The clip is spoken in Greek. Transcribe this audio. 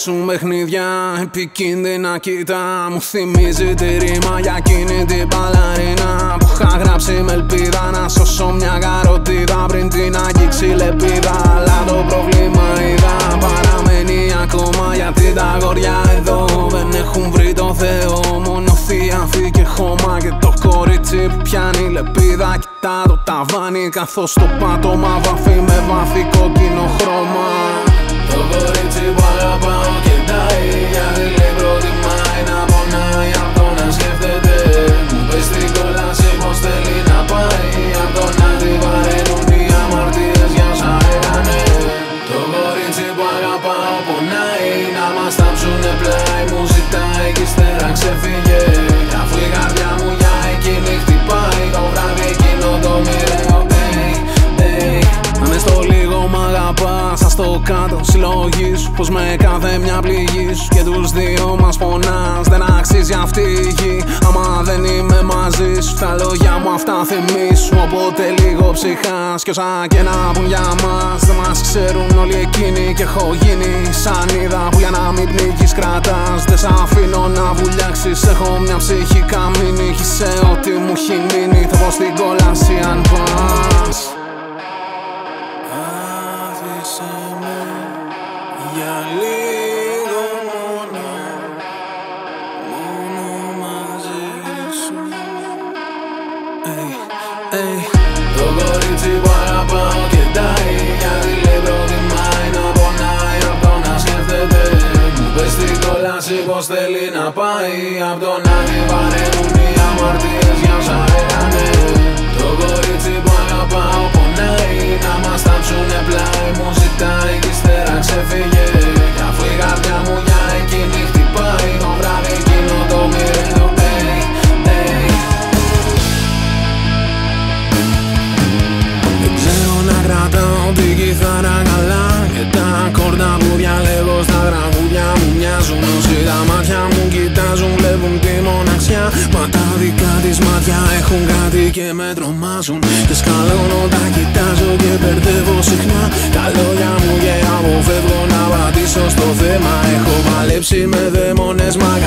σου παιχνίδια επικίνδυνα κοιτά. Μου θυμίζει τη ρήμα για εκείνη την παλαρίνα που είχα γράψει με ελπίδα να σώσω μια καροτίδα πριν την αγγίξει λεπίδα. Αλλά το πρόβλημα είδα παραμένει ακόμα, γιατί τα αγόρια εδώ δεν έχουν βρει το Θεό. Μόνο θεία και χώμα και το κορίτσι που πιάνει λεπίδα κοιτά το ταβάνι καθώς το πάτωμα βαφεί με βάθη κόκκινο χρώμα. Το κορίτσι που αγαπάω κοιτάει, γιατί λέει προτιμάει να πονάει απ' το να σκέφτεται. Μου πες στην κόλαση πως θέλει να πάει, απ' το να τη βαραίνουν οι αμαρτίες για όσα έκανε. Το κορίτσι που αγαπάω πονάει, να μας τάψουνε πλάι, μου ζητάει κι ύστερα ξεφύγε. Κι αφού η καρδιά μου για εκείνη χτυπάει, το βράδυ εκείνο το μοιραίο. Αν στο λίγο μ' αγαπάς, ας το κάτω συλλογής πως με κάθε μια πληγή σου και τους δύο μας πονάς. Δεν αξίζει αυτή η γη άμα δεν είμαι μαζί σου. Τα λόγια μου αυτά θυμίσου, οπότε λίγο ψυχάς. Κι όσα και να πουν για μας δεν μας ξέρουν όλοι εκείνοι. Και έχω γίνει σανίδα που για να μην πνίγεις κρατάς. Δεν σ' αφήνω να βουλιάξεις, έχω μια ψυχή καμίνη. Χύσε ό,τι μου έχει μείνει, θα πω στην κόλαση αν πας. Άφησε με για λίγο μόνο, μόνο μαζί σου. Το κορίτσι που αγαπάω κοιτάει, γιατί λέει προτιμάει να πονάει απ' το να σκέφτεται. Μου πες στην κόλαση πως θέλει να πάει, απ' το να τη βαραίνουν οι αμαρτίες για όσα έκανε. Το κορίτσι που αγαπάω πονάει, να μας τάψουνε πλάι, μου ζητάει κι ύστερα ξεφύγε. Κι αφού η καρδιά μου για εκείνη χτυπάει, το βράδυ εκείνο το μοιραίο. Δεν ξέρω να κρατάω την κιθάρα καλά, και τα ακόρτα που διαλέγω στα τραγούδια μου μοιάζουν. Όσοι τα μάτια μου κοιτάζουν βλέπουν τη μοναξιά, μα τα δικά της μάτια έχουν κάτι και με τρομάζουν. Και σκαλώνω, τα κοιτάζω και μπερδεύω συχνά. Τα λόγια μου και αποφεύγω να πατήσω στο θέμα. Έχω παλέψει με δαίμονες, μα